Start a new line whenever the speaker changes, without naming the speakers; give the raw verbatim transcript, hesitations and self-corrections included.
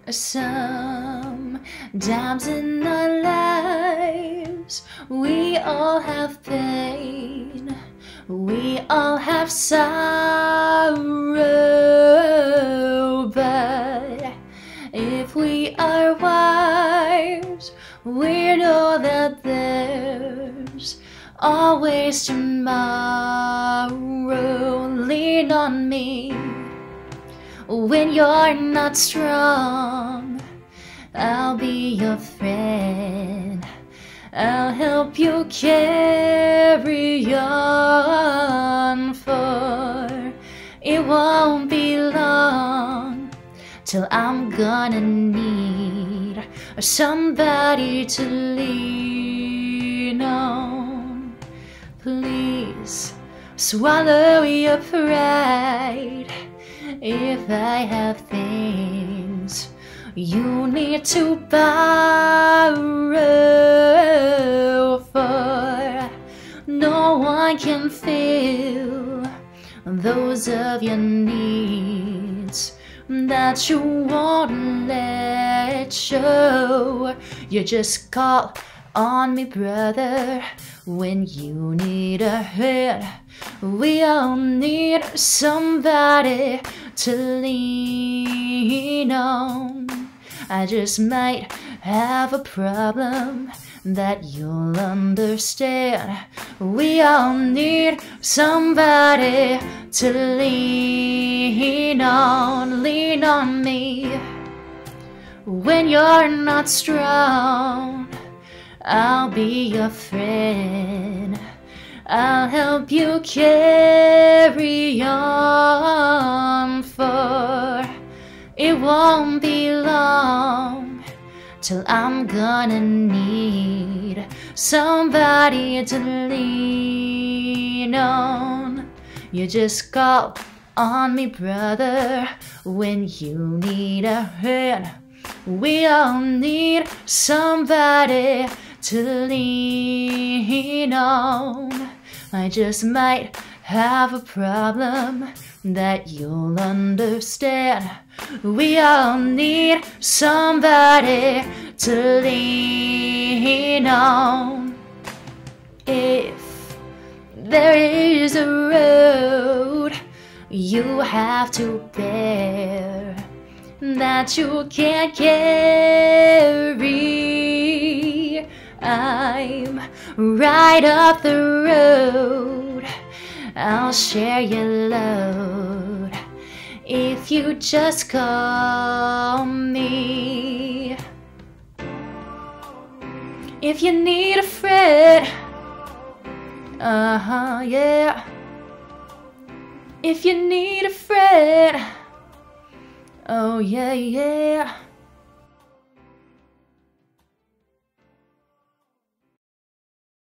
Sometimes in our lives we all have pain, we all have sorrow, but if we are wise, we know that there's always tomorrow. Lean on me when you're not strong, I'll be your friend. I'll help you carry on, for it won't be long till I'm gonna need somebody to lean on. Please swallow your pride. If I have things you need to borrow, for no one can fill those of your needs that you won't let show. You just call on me, brother, when you need a hand. We all need somebody to lean on. I just might have a problem that you'll understand. We all need somebody to lean on. Lean on me when you're not strong, I'll be your friend. I'll help you carry on, for it won't be long till I'm gonna need somebody to lean on. You just call on me, brother, when you need a hand. We all need somebody to lean on. I just might have a problem that you'll understand. We all need somebody to lean on. If there is a road you have to bear that you can't carry, I'm right up the road. I'll share your load if you just call me. If you need a friend, uh-huh, yeah. If you need a friend, oh yeah, yeah.